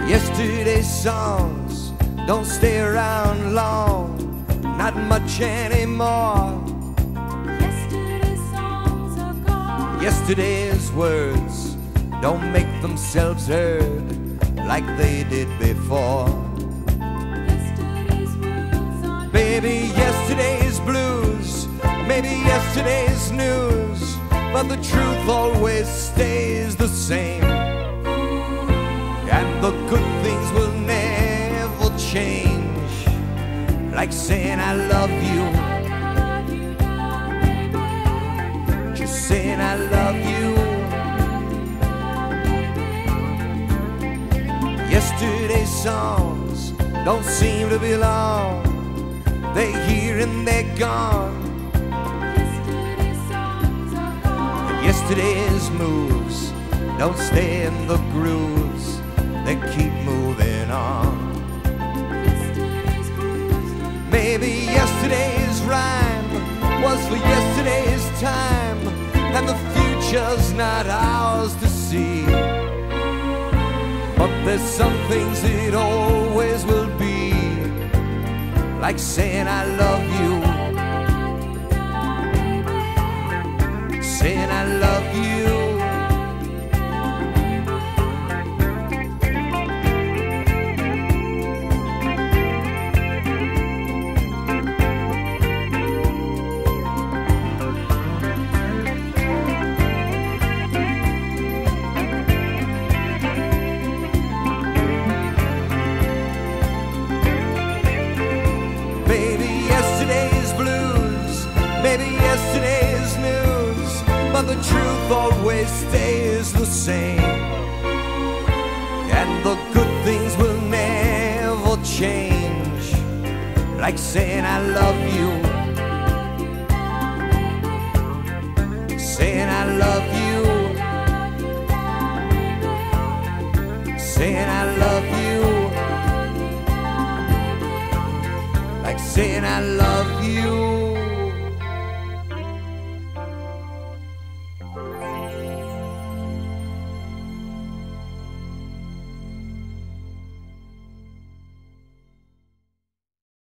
Yesterday's songs don't stay around long, not much anymore. Yesterday's songs are gone. Yesterday's words don't make themselves heard like they did before. Yesterday's words are Baby, yesterday's blues, maybe yesterday's news, but the truth always stays the same. And the good things will never change, like saying I love you, just saying I love you. Yesterday's songs don't seem to belong, they're here and they're gone. Yesterday's songs are gone. And yesterday's moves don't stay in the grooves, they keep moving on. Yesterday's blues don't Maybe yesterday's rhyme was for yesterday's time, and the future's not ours to see. But there's some things it always will be, like saying I love you, saying I love you. Maybe yesterday's blues, maybe yesterday's news, but the truth always stays the same. And the good things will never change, like saying I love you, saying I love you, saying I love you, like saying I love you.